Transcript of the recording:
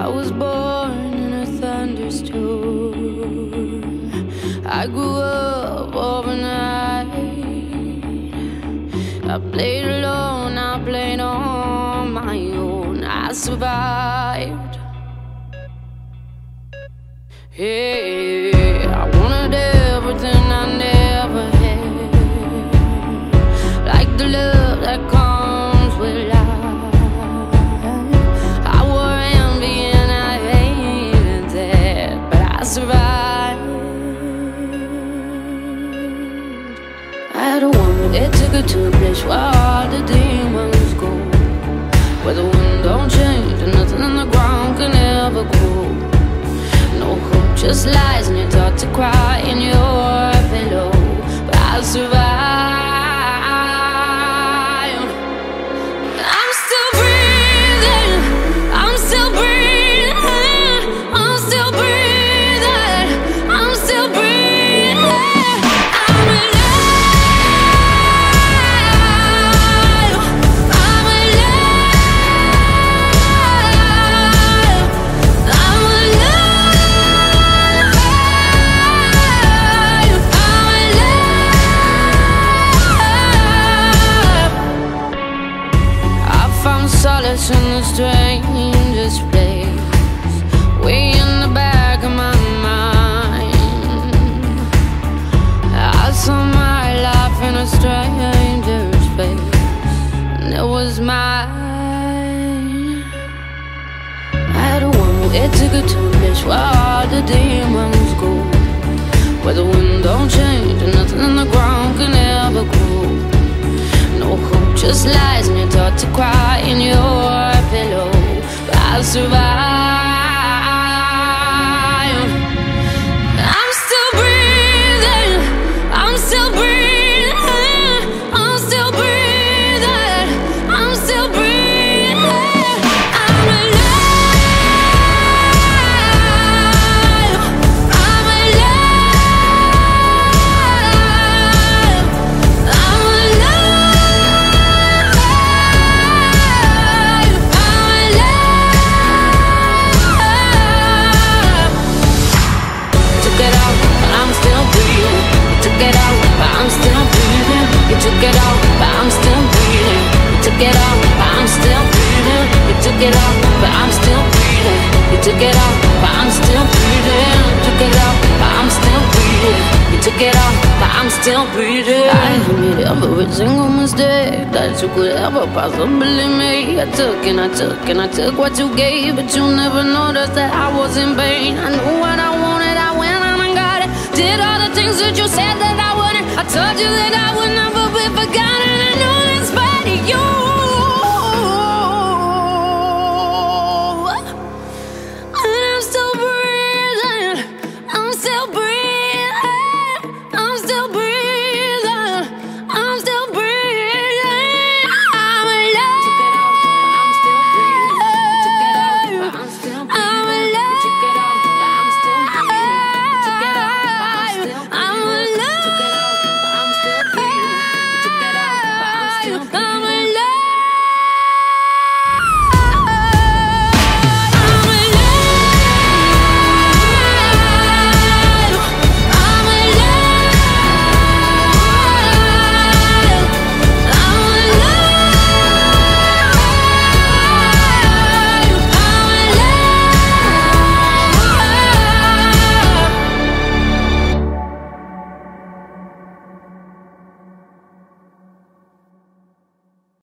was born in a thunderstorm. I grew up overnight. I played alone, I played on my own. I survived. Hey, I wanted everything I never had, like the love that comes with life. I wore envy and I hated that, but I survived. I had a woman that took her to a place where all the demons go, where the wind don't change and nothing on the ground can ever grow. No hope, just lies, and you're taught to cry in your pillow. But I survive. I'm still breathing. I'm still breathing. I'm still breathing. I'm still breathing. I'm alive. I'm alive. I'm alive. Solace in the strangest place, way in the back of my mind. I saw my life in a stranger's face, and it was mine. I had a woman that took her to a place where all the demons go, where the wind don't change and nothing on the ground can ever grow. No hope, just lies, and you're taught to cry in your pillow. But I survive. I'm still breathing. I'm still breathing. I'm still breathing. I'm still breathing. I'm alive. I'm alive. I'm alive. Took it out, but I'm still breathing. You took it out, but I'm still breathing. You took it out, but I'm still breathing. You took it out, but I'm still breathing. You took it out, but I'm still breathing. You took it out, but I'm still breathing. You took it out, but I'm still breathing. I made every single mistake that you could ever possibly make. I took and I took and I took what you gave, but you never noticed that I was in pain. I knew what I wanted, I went out and got it. Did all the things that you said that I wouldn't. I told you that I wouldn't.